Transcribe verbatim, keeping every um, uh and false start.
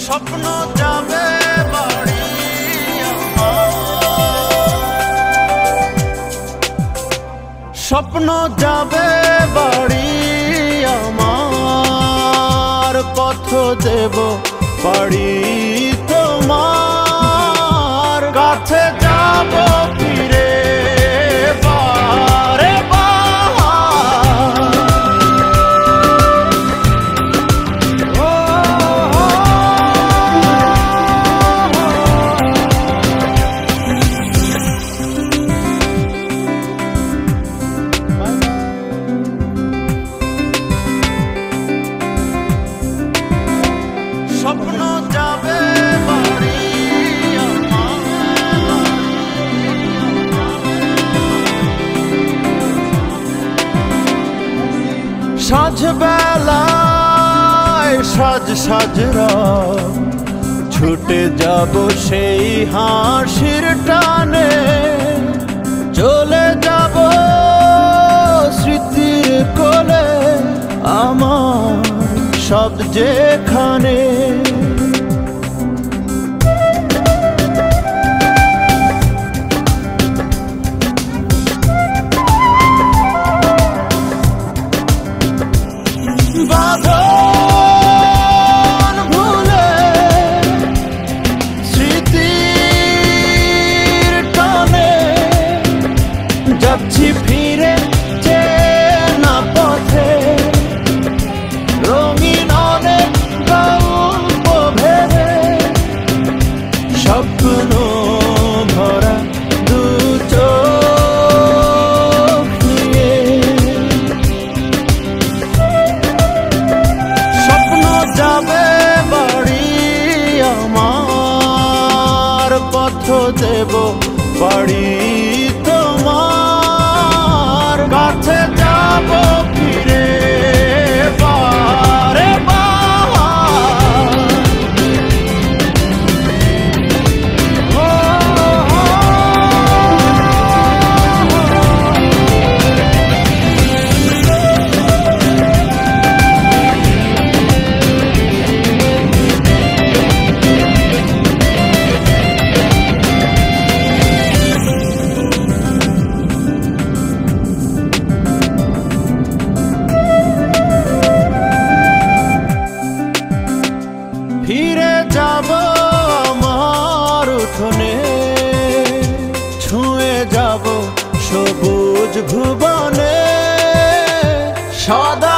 স্বপ্ন যাবে বাড়ি স্বপ্ন যাবে বাড়ি আমার পথ দেব বাড়ি তোমার কাছে যাব ফিরে বারে স্বপ্ন যাবে বাড়ি সাজ বেলায় সাজ সাজরা ছুটে যাব সেই হাসির টানে চলে যাব স্মৃতির কোলে আমার সব যেখানে বাঁধন ভুলে স্মৃতির টানে যাচ্ছি ফিরে চেনা পথে রঙিন অনেক গল্প ভেবে স্বপ্ন ভরা দু চোখ নিয়ে স্বপ্ন যাবে বাড়ি আমার পথ দেব বাড়ি তোমার কাছে যাব ফিরে বারে ফিরে যাব আমার উঠোনে ছুঁয়ে যাব সবুজ ভুবনে সদা